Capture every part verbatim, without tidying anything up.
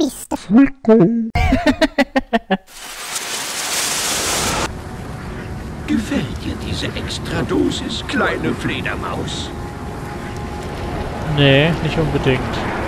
nächste Folge. Gefällt dir diese Extradosis, kleine Fledermaus? Nee, nicht unbedingt.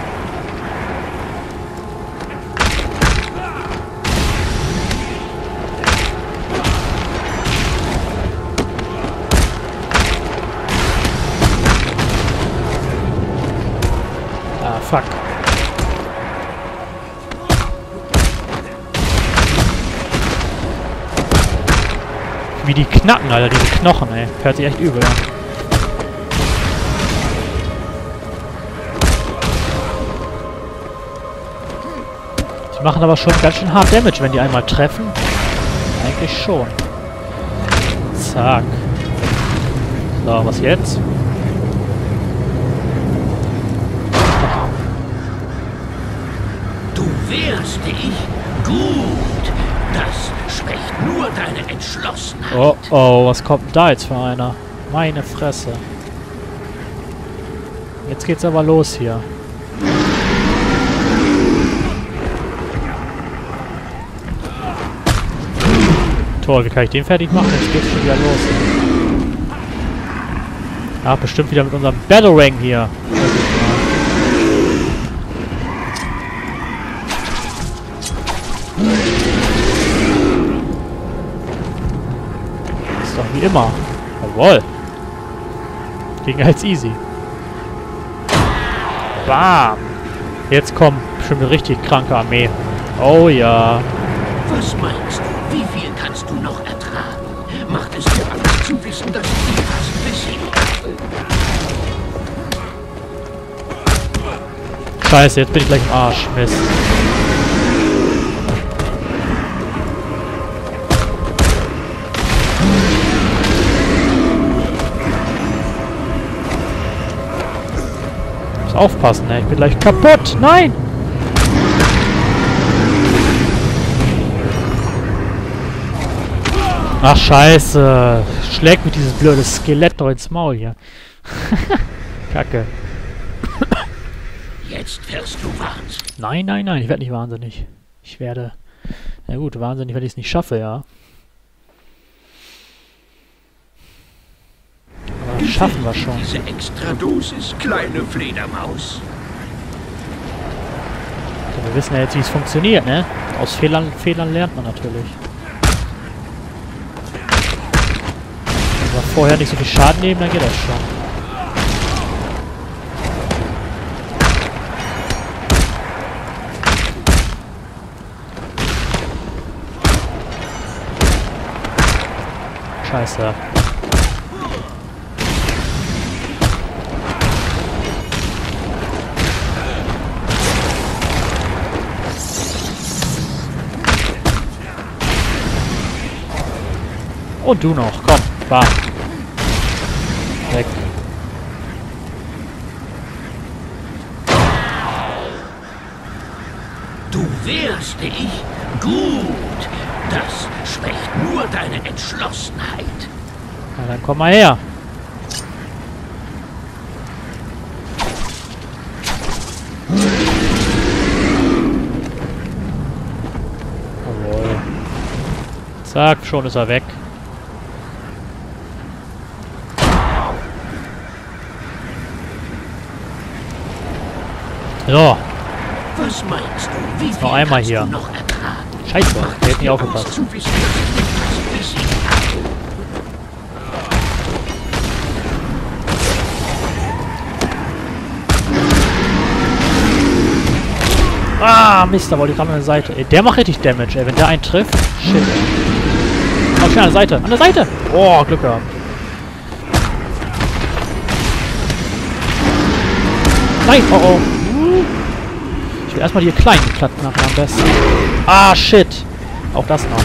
Ah, fuck. Wie die knacken, Alter, diese Knochen, ey. Hört sich echt übel an. Die machen aber schon ganz schön hart Damage, wenn die einmal treffen. Eigentlich schon. Zack. So, was jetzt? Du wehrst dich? Gut. Das schwächt nur deine Entschlossenheit. Oh, oh, was kommt denn da jetzt für einer? Meine Fresse. Jetzt geht's aber los hier. Toll, wie kann ich den fertig machen? Jetzt geht's schon wieder los. Ach, bestimmt wieder mit unserem Batarang hier. Ist doch wie immer. Jawohl. Ging jetzt easy. Bam. Jetzt kommt bestimmt eine richtig kranke Armee. Oh ja. Was meinst du? Wie viel kannst du noch ertragen? Macht es dir Angst zu wissen, dass ich dich fast besiegt habe? Scheiße, jetzt bin ich gleich im Arsch. Mist. Ich muss aufpassen, ey. Ich bin gleich kaputt. Nein! Ach, scheiße. Schlägt mir dieses blöde Skelett doch ins Maul hier. Kacke. Jetzt wirst du wahnsinnig. Nein, nein, nein. Ich werde nicht wahnsinnig. Ich werde... Na gut, wahnsinnig, wenn ich es nicht schaffe, ja. Aber das schaffen wir schon. Diese Extradosis, kleine Fledermaus. Ja, wir wissen ja jetzt, wie es funktioniert, ne? Aus Fehlern, Fehlern lernt man natürlich. Wenn wir vorher nicht so viel Schaden nehmen, dann geht das schon. Scheiße. Und du noch, komm, bam. Weg. Du wehrst dich? Gut. Das schwächt nur deine Entschlossenheit. Na dann komm mal her. Jawohl. Zack, schon ist er weg. So. Was meinst du? Wie viel Noch einmal kannst hier. du noch ertragen? Scheiße, der hat nicht aufgepasst. Zu wissen, dass ich dich fast besiegt habe. Ah, Mist, da wollte ich gerade an der Seite. Ey, der macht richtig Damage, ey. Wenn der einen trifft. Shit, ey. Oh, schnell an der Seite. An der Seite! Oh, Glück gehabt. Nein, oh oh. Ich will erstmal die kleinen platt machen am besten. Ah, shit. Auch das noch.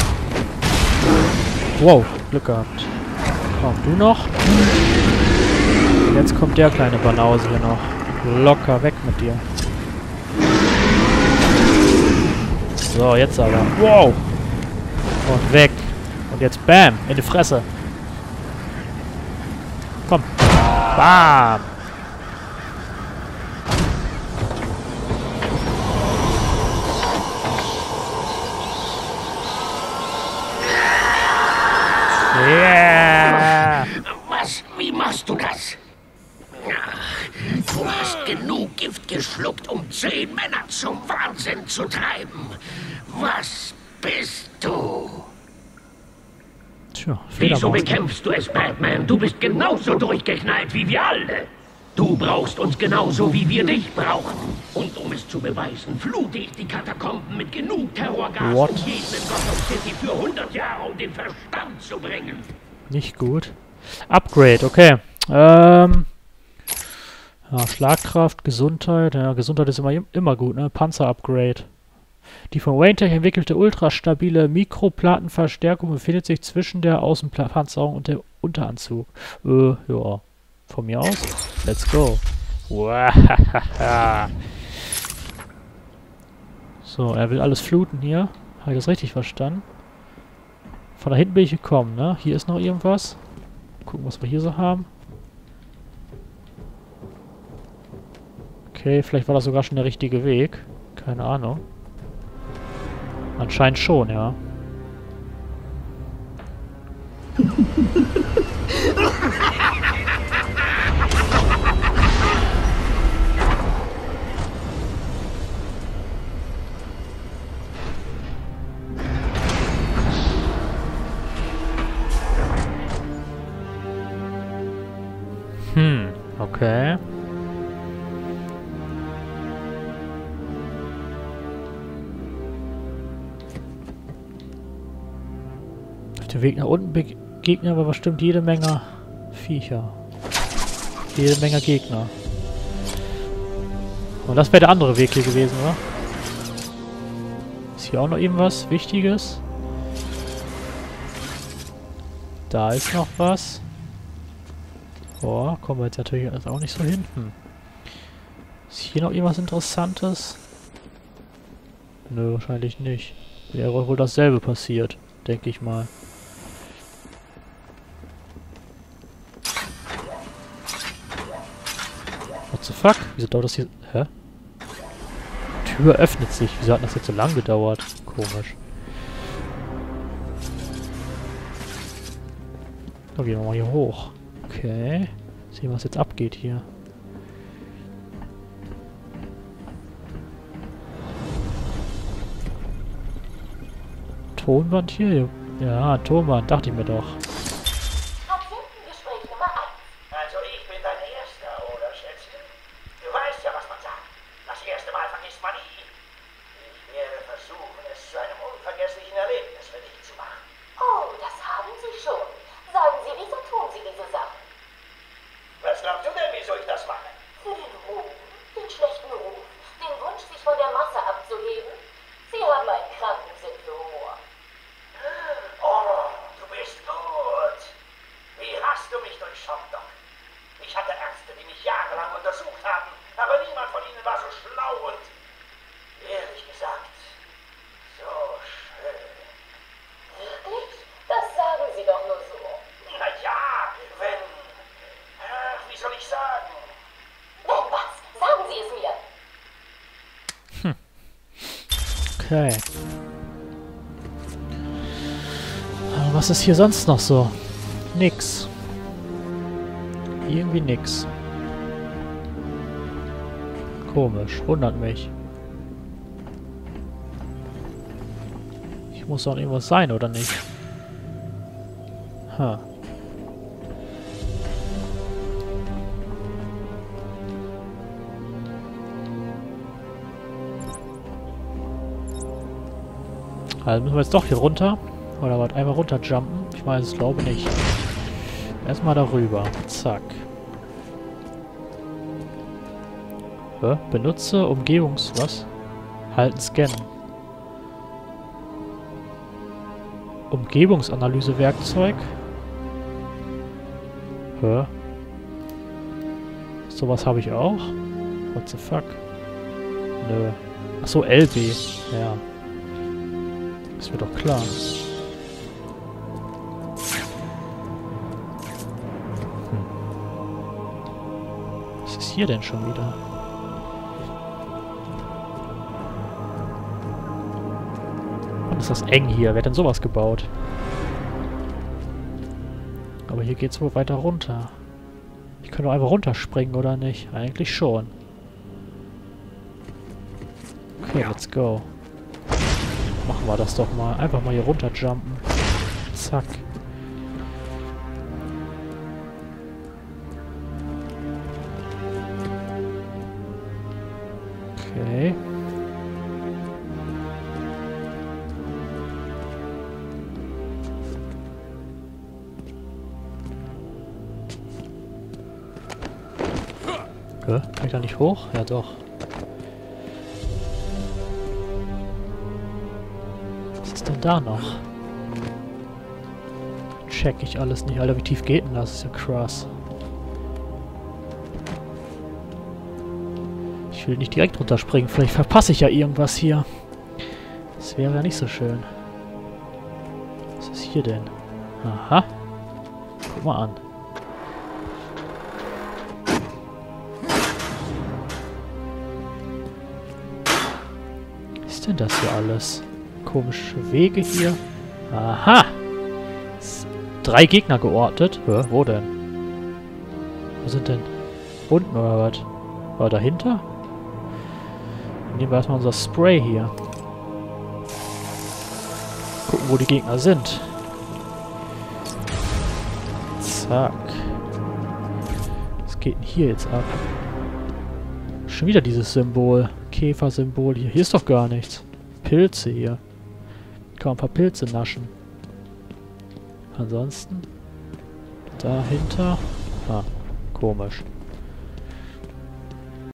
Wow, Glück gehabt. Komm, du noch. Und jetzt kommt der kleine Banause hier noch. Locker weg mit dir. So, jetzt aber. Wow. Und weg. Und jetzt bam. In die Fresse. Komm. Bam. zehn Männer zum Wahnsinn zu treiben. Was bist du? Tja, Wieso Fledermaus. bekämpfst du es, Batman? Du bist genauso durchgeknallt wie wir alle. Du brauchst uns genauso, wie wir dich brauchen. Und um es zu beweisen, flute ich die Katakomben mit genug Terrorgas What? und jeden in Gotham City für hundert Jahre, um den Verstand zu bringen. Nicht gut. Upgrade, okay. Ähm. Ja, Schlagkraft, Gesundheit. Ja, Gesundheit ist immer, immer gut, ne? Panzer-Upgrade. Die von Wayne-Tech entwickelte ultrastabile Mikroplattenverstärkung befindet sich zwischen der Außenpanzerung und dem Unteranzug. Äh, ja. Von mir aus. Let's go. Wahahaha. So, er will alles fluten hier. Habe ich das richtig verstanden? Von da hinten bin ich gekommen, ne? Hier ist noch irgendwas. Gucken, was wir hier so haben. Okay, vielleicht war das sogar schon der richtige Weg. Keine Ahnung. Anscheinend schon, ja. Hm, okay. Auf dem Weg nach unten begegnen aber bestimmt jede Menge Viecher. Jede Menge Gegner. Und das wäre der andere Weg hier gewesen, oder? Ist hier auch noch irgendwas Wichtiges? Da ist noch was. Boah, kommen wir jetzt natürlich also auch nicht so hin. Hm. Ist hier noch irgendwas Interessantes? Nö, wahrscheinlich nicht. Wäre wohl dasselbe passiert, denke ich mal. What the fuck? Wieso dauert das hier... Hä? Tür öffnet sich. Wieso hat das jetzt so lang gedauert? Komisch. So, gehen wir mal hier hoch. Okay. Sehen, was jetzt abgeht hier. Tonband hier? Ja, Tonband, dachte ich mir doch. Patientengespräch Nummer eins. Also ich bin dein Erster, oder Schätzchen? Du weißt ja, was man sagt. Das erste Mal vergisst man nie. Ich werde versuchen, es zu einem unvergesslichen Erlebnis für dich zu machen. Oh, das haben Sie schon. Sagen Sie, wieso tun Sie diese Sachen? Was glaubst du denn, wieso ich das mache? Für den Ruhm, den schlechten Ruf, den Wunsch, sich von der Masse abzuheben? Sie haben einen kranken Sinn für Humor. Oh, du bist gut. Wie hast du mich durchschaut, Doc? Ich hatte Ärzte, die mich jahrelang untersucht haben, aber niemand von ihnen war so schlau und, ehrlich gesagt, so schön. Wirklich? Das sagen Sie doch nur so. Na ja, wenn, ach, wie soll ich sagen? Wenn was? Sagen Sie es mir. Okay. Aber was ist hier sonst noch so? Nix. Irgendwie nix. Komisch. Wundert mich. Hier muss doch irgendwas sein, oder nicht? Ha. Also müssen wir jetzt doch hier runter. Oder was? Einmal runterjumpen? Ich weiß es, glaube nicht. Erstmal darüber. Zack. Hä? Benutze Umgebungs... was? Halten, scannen. Umgebungsanalyse-Werkzeug. Hä? Sowas habe ich auch? What the fuck? Nö. Achso, L B. Ja. Ist mir doch klar. Hm. Was ist hier denn schon wieder? Und ist das eng hier? Wer hat denn sowas gebaut? Aber hier geht's wohl weiter runter. Ich könnte doch einfach runterspringen, oder nicht? Eigentlich schon. Okay, let's go. Machen wir das doch mal. Einfach mal hier runterjumpen. Zack. Okay. Okay. Kann ich da nicht hoch? Ja doch. Was ist denn da noch? Check ich alles nicht. Alter, wie tief geht denn das? Das ist ja krass. Ich will nicht direkt runterspringen. Vielleicht verpasse ich ja irgendwas hier. Das wäre ja nicht so schön. Was ist hier denn? Aha. Guck mal an. Was ist denn das hier alles? Komische Wege hier. Aha. Drei Gegner geortet. Hä, wo denn? Wo sind denn? Unten oder was? War dahinter? Nehmen wir erstmal unser Spray hier. Gucken, wo die Gegner sind. Zack. Was geht denn hier jetzt ab? Schon wieder dieses Symbol. Käfersymbol hier. Hier ist doch gar nichts. Pilze hier. Kann man ein paar Pilze naschen. Ansonsten dahinter. Ah, komisch.